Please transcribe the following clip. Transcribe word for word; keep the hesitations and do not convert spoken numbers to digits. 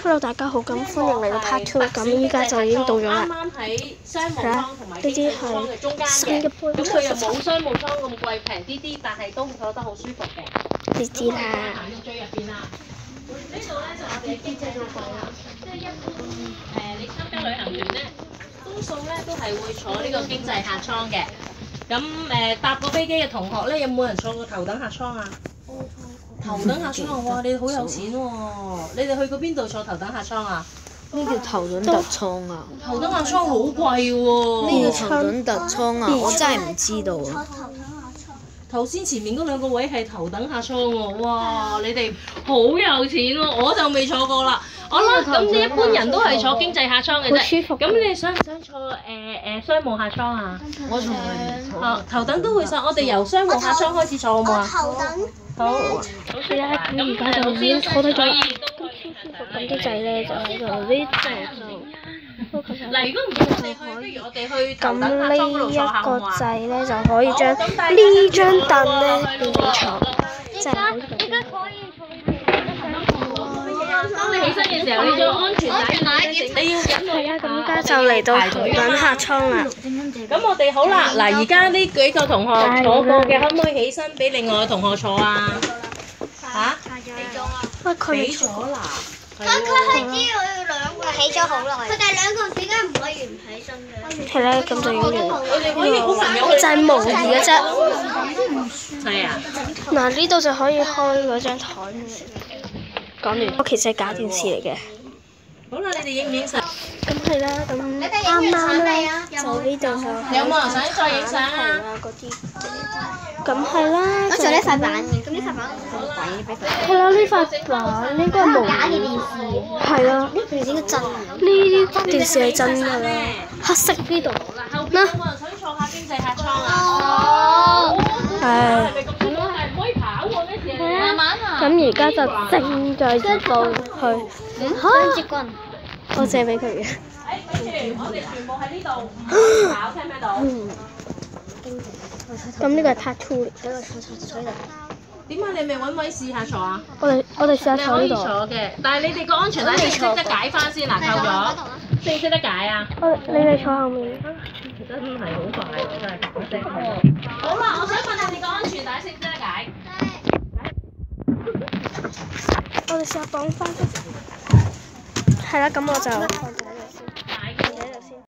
Hello， 大家好，咁歡迎嚟到 Part Two， 咁依家就已經到咗啦。係啦，呢啲係新嘅杯。 咁佢又冇商務艙咁貴，平啲啲，但係都坐得好舒服嘅。 你知啦。 行到最入邊啦。呢度咧就我哋嘅經濟艙啦，即係一般誒你參加旅行團咧，多數咧都係會坐呢個經濟客艙嘅。咁誒搭過飛機嘅同學咧，有冇人坐過頭等客艙啊？頭等客艙喎，你哋好有錢喎！你哋去過邊度坐頭等客艙啊？ 咩叫頭等特艙啊？ 頭等客艙好貴喎！ 咩叫頭等特艙啊？我真係唔知道啊！ 頭先前面嗰兩個位係頭等客艙喎，哇！你哋好有錢喎，我就未坐過啦。好啦，咁呢一般人都係坐經濟客艙嘅啫。 好舒服。 咁你哋想唔想坐誒誒商務客艙啊？ 我從來唔坐。 頭頭等都會坐，我哋由商務客艙開始坐好唔好啊？ 頭等。 好。 係啊，咁而家就已經坐低咗，都超舒服。咁啲掣咧就喺度，呢度就嗱，如果唔要我哋去，不如我哋去頭咁等客艙嗰度呢坐下好唔一個好啊？ 掣咧就可以將呢張凳咧變成床，即係好似咁。 當你起身嘅時候，你做安全帶，你要忍係啊，咁依家就嚟到頭等客艙啦。 咁我哋好啦，嗱，而家呢幾個同學坐過嘅，可唔可以起身俾另外嘅同學坐啊？嚇？ 喂，佢俾未坐。 咗啦。 佢佢係知我要兩個起咗好耐。佢哋兩個點解唔可以唔起身嘅？ 係啦，咁就已經完啦。 我哋可以好朋友去。 就係模擬嘅啫。 係啊。 嗱，呢度就可以開嗰張台出嚟。講完，我其實係假電視嚟嘅。 好啦，你哋影唔影相？ 咁係啦，咁啱啱咧就呢度就係有冇人想再影相啊？ 啊嗰啲。咁係啦。 我做呢塊板嘅，咁呢塊板好鬼俾佢。 係啦，呢塊板應該係模擬。 假嘅電視。 係啊。 呢電視應該真嘅。 呢啲電視係真㗎啦，黑色呢度。 後邊有冇人想坐下經濟客艙啊？ 哦。 係。 係唔可以跑喎，咩事啊？慢慢行。 咁而家就正在接到去。 雙截棍。 我借俾佢嘅。 誒，跟住我哋全部喺呢度，唔可以跑，聽唔聽到？ 嗯。咁呢個係 part two 嚟。 坐坐坐坐呢度。 點解你未揾位試下坐啊？ 我哋我哋試下你可以坐呢度。 坐嘅，但係你哋個安全帶識唔識得解翻先嗱？扣咗，識唔識得解啊？ 我你哋坐後面。 真係好快喎，真係講聲。好啦，我想問你哋個安全帶識唔識得解？ 我哋試下綁翻。係啦，咁我就。